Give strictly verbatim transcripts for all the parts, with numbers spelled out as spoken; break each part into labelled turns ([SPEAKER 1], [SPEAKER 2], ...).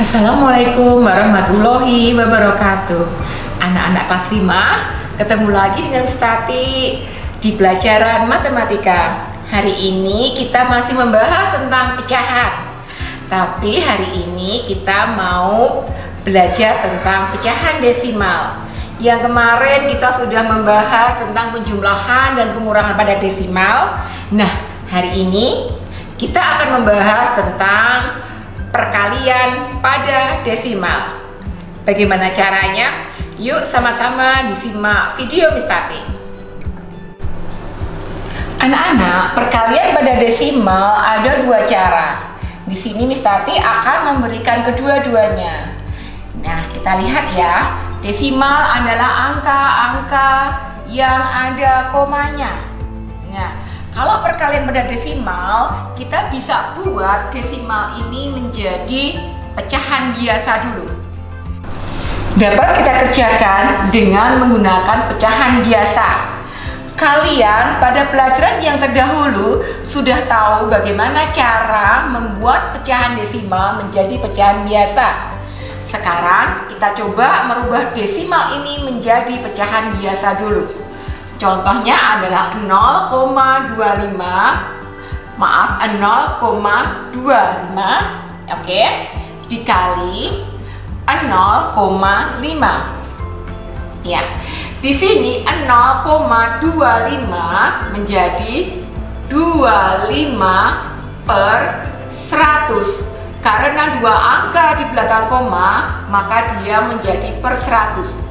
[SPEAKER 1] Assalamualaikum warahmatullahi wabarakatuh. Anak-anak kelas lima, ketemu lagi dengan Miss Tati di pelajaran matematika. Hari ini kita masih membahas tentang pecahan. Tapi hari ini kita mau belajar tentang pecahan desimal. Yang kemarin kita sudah membahas tentang penjumlahan dan pengurangan pada desimal. Nah, hari ini kita akan membahas tentang perkalian pada desimal. Bagaimana caranya? Yuk sama-sama disimak video Miss Tati. Anak-anak, perkalian pada desimal ada dua cara. Di sini Miss Tati akan memberikan kedua-duanya. Nah, kita lihat ya. Desimal adalah angka-angka yang ada komanya. Nah, kalau perkalian pada desimal, kita bisa buat desimal ini menjadi pecahan biasa dulu. Dapat kita kerjakan dengan menggunakan pecahan biasa. Kalian pada pelajaran yang terdahulu sudah tahu bagaimana cara membuat pecahan desimal menjadi pecahan biasa. Sekarang kita coba merubah desimal ini menjadi pecahan biasa dulu. Contohnya adalah nol koma dua lima, maaf nol koma dua lima, oke, dikali nol koma lima. Ya, di sini nol koma dua lima menjadi dua puluh lima per seratus. Karena dua angka di belakang koma, maka dia menjadi per seratus.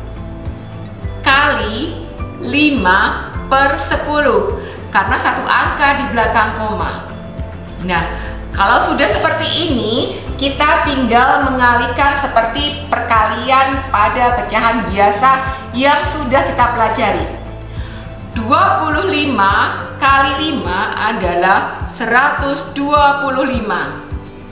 [SPEAKER 1] Kali lima per sepuluh, karena satu angka di belakang koma. Nah, kalau sudah seperti ini, kita tinggal mengalihkan seperti perkalian pada pecahan biasa yang sudah kita pelajari. Dua puluh lima kali lima adalah seratus dua puluh lima.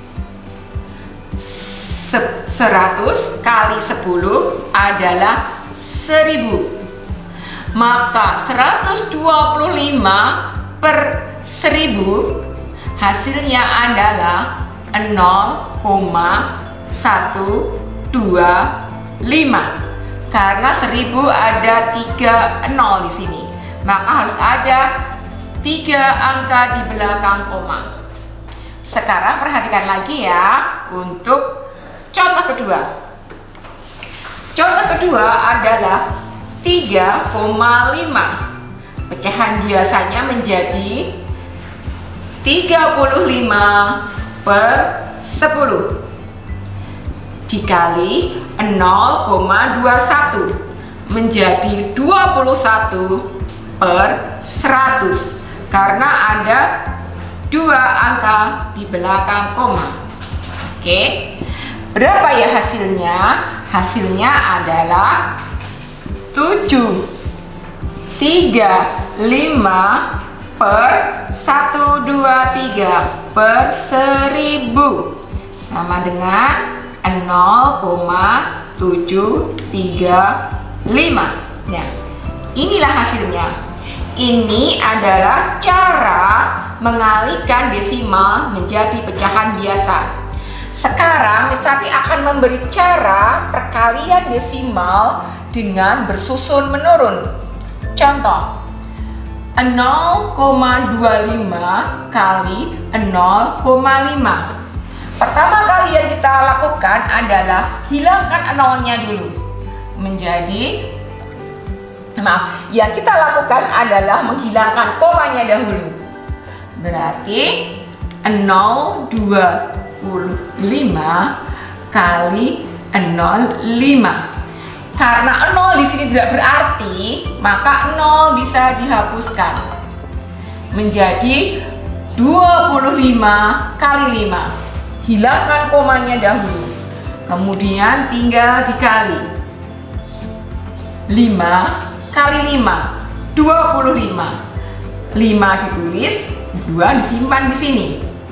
[SPEAKER 1] seratus kali sepuluh adalah seribu. Maka seratus dua puluh lima per seribu hasilnya adalah nol koma satu dua lima. Karena seribu ada tiga nol di sini, maka harus ada tiga angka di belakang koma. Sekarang perhatikan lagi ya untuk contoh kedua. Contoh kedua adalah tiga koma lima. Pecahan biasanya menjadi tiga puluh lima per sepuluh dikali nol koma dua satu menjadi dua puluh satu per seratus karena ada dua angka di belakang koma. Oke, berapa ya hasilnya? Hasilnya adalah tujuh tiga lima per seratus dua puluh tiga per seribu sama dengan nol koma tujuh tiga lima. Nah, inilah hasilnya. Ini adalah cara mengalihkan desimal menjadi pecahan biasa. Sekarang Miss Tati akan memberi cara perkalian desimal dengan bersusun menurun. Contoh, nol koma dua lima kali nol koma lima. Pertama kali yang kita lakukan adalah hilangkan nolnya dulu. Menjadi, maaf, yang kita lakukan adalah menghilangkan komanya dahulu. Berarti nol koma dua lima kali nol koma lima. Karena nol di sini tidak berarti, maka nol bisa dihapuskan. Menjadi dua puluh lima kali lima. Hilangkan komanya dahulu. Kemudian tinggal dikali. lima kali lima, dua puluh lima. lima ditulis, dua disimpan di sini.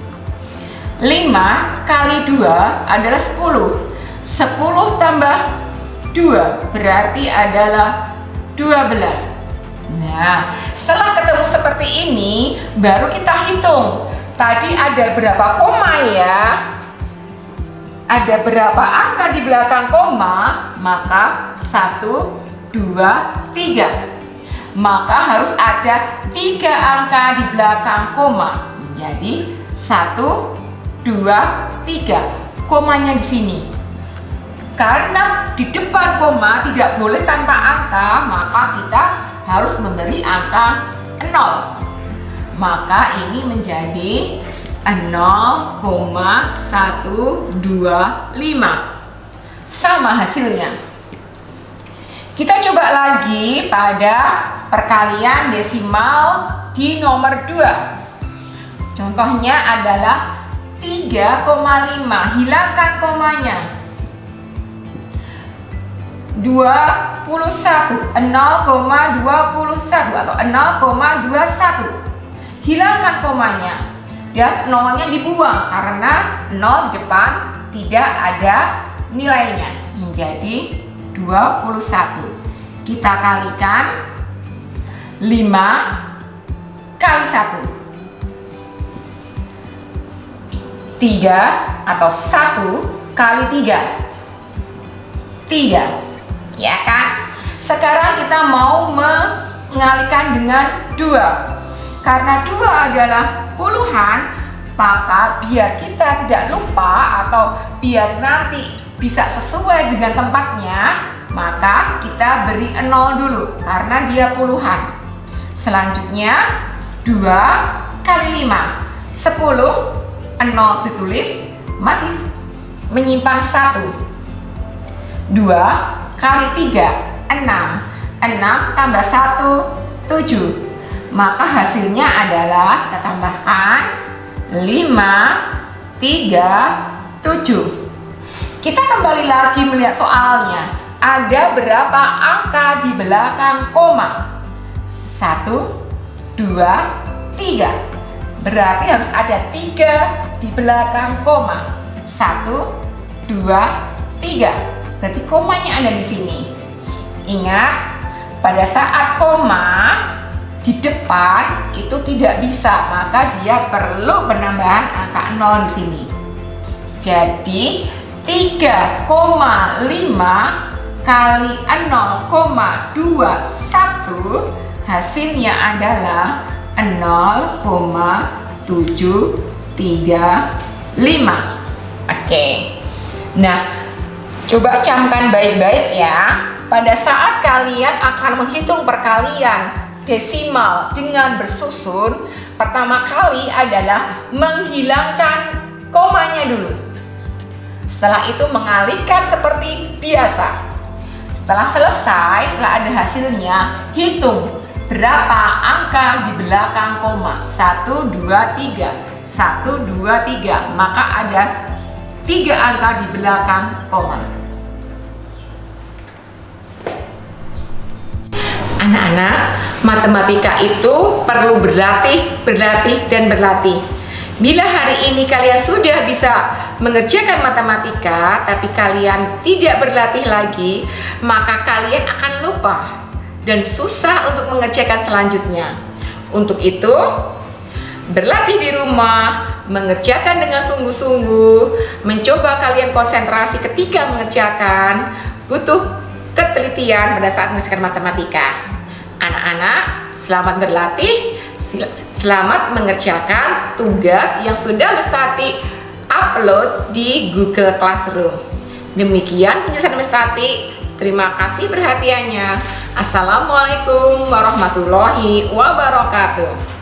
[SPEAKER 1] lima kali dua adalah sepuluh. sepuluh tambah dua berarti adalah dua belas. Nah, setelah ketemu seperti ini, baru kita hitung. Tadi ada berapa koma ya? ada berapa angka di belakang koma, maka satu, dua, tiga. Maka harus ada tiga angka di belakang koma. Jadi satu, dua, tiga. Komanya di sini. Karena di depan koma tidak boleh tanpa angka, maka kita harus memberi angka nol. Maka ini menjadi nol koma satu dua lima. Sama hasilnya. Kita coba lagi pada perkalian desimal di nomor dua. Contohnya adalah tiga koma lima. Hilangkan komanya. dua puluh satu, nol koma dua satu atau nol koma dua satu. Hilangkan komanya. Dan nolnya dibuang karena nol di depan tidak ada nilainya, menjadi dua puluh satu. Kita kalikan lima kali satu, tiga atau satu kali tiga, tiga, ya kan? Sekarang kita mau mengalihkan dengan dua. Karena dua adalah puluhan, maka biar kita tidak lupa atau biar nanti bisa sesuai dengan tempatnya, maka kita beri nol dulu karena dia puluhan. Selanjutnya dua kali lima, sepuluh, nol ditulis, masih menyimpan satu. dua kali tiga, enam, enam tambah satu, tujuh. Maka hasilnya adalah kita tambahkan lima, tiga, tujuh. Kita kembali lagi melihat soalnya. Ada berapa angka di belakang koma? satu, dua, tiga. Berarti harus ada tiga di belakang koma. satu, dua, tiga. Berarti komanya ada di sini. Ingat, pada saat koma di depan itu tidak bisa, maka dia perlu penambahan angka nol di sini. Jadi tiga koma lima kali nol koma dua satu hasilnya adalah nol koma tujuh tiga lima. Oke. Nah, coba camkan baik-baik ya. Pada saat kalian akan menghitung perkalian desimal dengan bersusun, pertama kali adalah menghilangkan komanya dulu. Setelah itu mengalihkan seperti biasa. Setelah selesai, setelah ada hasilnya, hitung berapa angka di belakang koma. satu, dua, tiga. satu, dua, tiga. Maka ada tiga angka di belakang koma. Anak-anak, matematika itu perlu berlatih, berlatih, dan berlatih. Bila hari ini kalian sudah bisa mengerjakan matematika, tapi kalian tidak berlatih lagi, maka kalian akan lupa dan susah untuk mengerjakan selanjutnya. Untuk itu, berlatih di rumah, mengerjakan dengan sungguh-sungguh, mencoba kalian konsentrasi ketika mengerjakan, butuh ketelitian pada saat mengerjakan matematika. Anak-anak, selamat berlatih, selamat mengerjakan tugas yang sudah Mestati upload di Google Classroom. Demikian penjelasan Mestati. Terima kasih perhatiannya. Assalamualaikum warahmatullahi wabarakatuh.